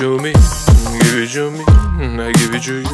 to me, give it to me, I give it to you.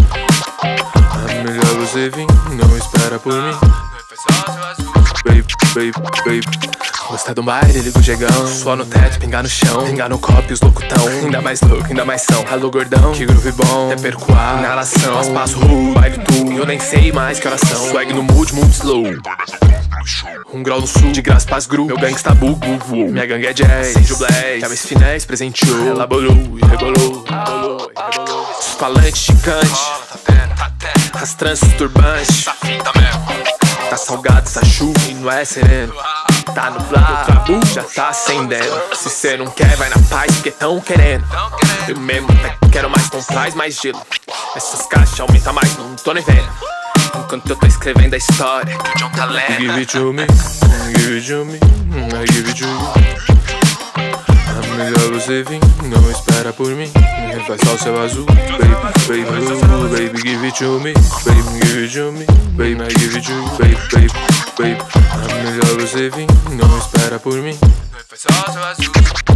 É melhor você vir, não espera por mim. Baby, baby, baby. Gostar do baile, liga o jegão. Suor no teto, pingar no chão. Pingar no copo e os loucutão. Ainda mais louco, ainda mais são. Alô gordão, que groove bom. Até perco a inalação. As passo baile tu. Eu nem sei mais que oração. Swag no mood, muito slow. 1 grau no sul, de graça pras gru. Meu gangsta bug, minha gangue é jazz. Seja o blaze, que a Miss Finesse presenteou. Ela bolou e rebolou, rebolou e rebolou. Os falantes gigantes, as tranças turbantes. Tá salgado essa chuva e não é sereno. Tá nublado, o trabu já tá acendendo. Se cê não quer, vai na paz, porque tão querendo. Eu mesmo até quero mais, então traz mais gelo. Essas caixas aumentam mais, não tô nem vendo. Enquanto eu tô escrevendo a história que o John tá lendo. Give it to me, give it to me, I give it to you. É melhor você vir, não espera por mim. Refaz só o seu azul, baby, baby, baby, give it to me, baby, give it to me, baby, I give it to you, baby, baby, baby. É melhor você vir, não espera por mim. Refaz só o seu azul.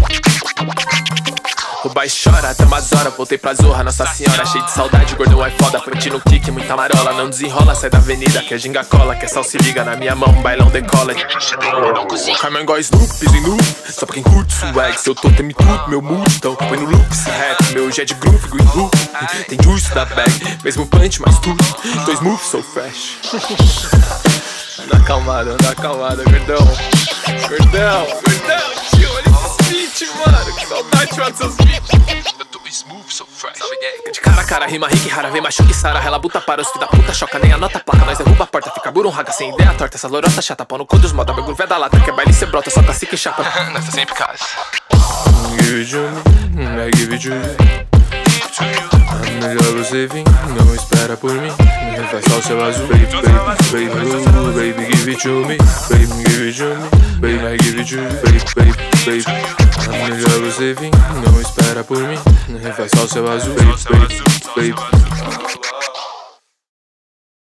Rouba e chora até umas horas, voltei pra Zorra, Nossa Senhora. Cheio de saudade, gordão é foda, frente no kick, muita marola. Não desenrola, sai da avenida, que a ginga cola. Que sal se liga na minha mão, bailão decola. Carmen igual Snoop, piso em loop, só pra quem curte swag. Se eu tô temi tudo, meu mood, então põe no loop esse rap. Meu jet de groove, green hoop, tem juice da bag. Mesmo punch, mas tudo, tô smooth, so fresh. Anda acalmada, gordão. Gordão, tio, olha esse beat, mano. Que saudade de fazer seus beats. Eu tô smooth, so fresh. De cara a cara, rima rica e rara, vem machuca e sara. Ela buta para os filhos da puta, choca, nem anota a placa. Nós derruba a porta, fica burro, raga sem ideia torta. Essa lorota chata, pau no cu dos moda, meu groove é da lata. Que é baile cê brota, só cacique e chapa. Nessa sempre casa. Give it to me, I give it to you. É melhor você vir, não espera por mim. Refaz só o seu azul, baby, baby, baby, baby, give it to me, baby, give it to me, baby, I give it to you, baby, baby, baby. É melhor você vir, não espera por mim. Refaz só o seu azul, baby, baby, baby.